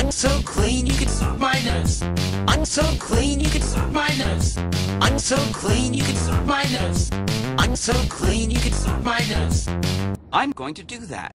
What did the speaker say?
I'm so clean you can suck my nuts. I'm so clean you can suck my nuts. I'm so clean you can suck my nuts. I'm so clean you can suck my nuts. I'm going to do that.